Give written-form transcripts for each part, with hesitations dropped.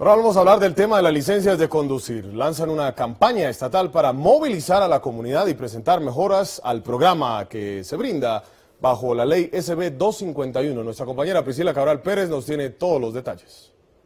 Ahora vamos a hablar del tema de las licencias de conducir. Lanzan una campaña estatal para movilizar a la comunidad y presentar mejoras al programa que se brinda bajo la ley SB 251. Nuestra compañera Priscila Cabral Pérez nos tiene todos los detalles.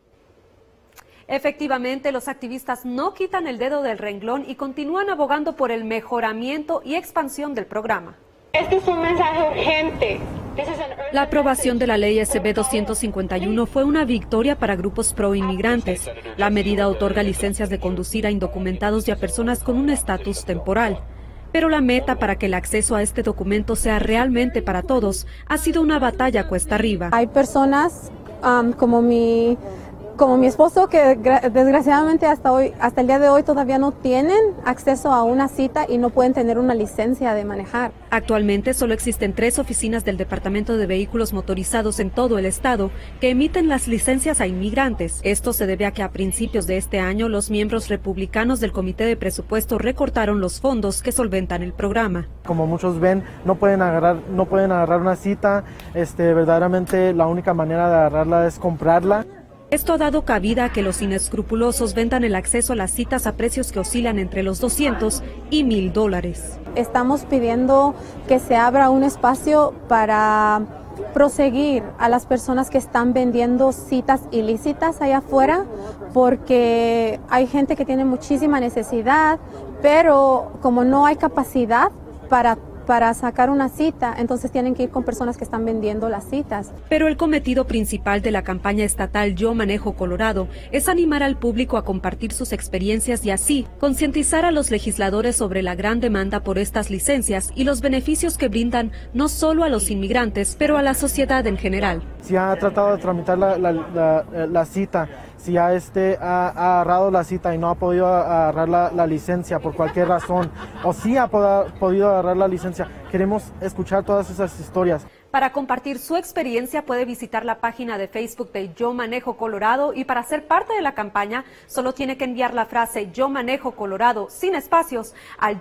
Efectivamente, los activistas no quitan el dedo del renglón y continúan abogando por el mejoramiento y expansión del programa. Este es un mensaje urgente. La aprobación de la ley SB 251 fue una victoria para grupos pro-inmigrantes. La medida otorga licencias de conducir a indocumentados y a personas con un estatus temporal. Pero la meta para que el acceso a este documento sea realmente para todos ha sido una batalla cuesta arriba. Hay personas como mi esposo que desgraciadamente hasta el día de hoy todavía no tienen acceso a una cita y no pueden tener una licencia de manejar. Actualmente solo existen 3 oficinas del Departamento de Vehículos Motorizados en todo el estado que emiten las licencias a inmigrantes. Esto se debe a que a principios de este año los miembros republicanos del Comité de Presupuesto recortaron los fondos que solventan el programa. Como muchos ven, no pueden agarrar una cita. Verdaderamente la única manera de agarrarla es comprarla. Esto ha dado cabida a que los inescrupulosos vendan el acceso a las citas a precios que oscilan entre los $200 y $1,000. Estamos pidiendo que se abra un espacio para proseguir a las personas que están vendiendo citas ilícitas allá afuera, porque hay gente que tiene muchísima necesidad, pero como no hay capacidad para sacar una cita, entonces tienen que ir con personas que están vendiendo las citas. Pero el cometido principal de la campaña estatal Yo Manejo Colorado es animar al público a compartir sus experiencias y así concientizar a los legisladores sobre la gran demanda por estas licencias y los beneficios que brindan no solo a los inmigrantes, pero a la sociedad en general. Si ha tratado de tramitar la cita, si ha agarrado la cita y no ha podido agarrar la licencia por cualquier razón, o si ha podido agarrar la licencia, queremos escuchar todas esas historias. Para compartir su experiencia puede visitar la página de Facebook de Yo Manejo Colorado y para ser parte de la campaña solo tiene que enviar la frase Yo Manejo Colorado sin espacios al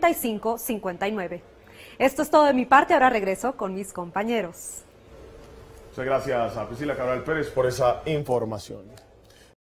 235-59. Esto es todo de mi parte, ahora regreso con mis compañeros. Muchas gracias a Priscila Cabral Pérez por esa información.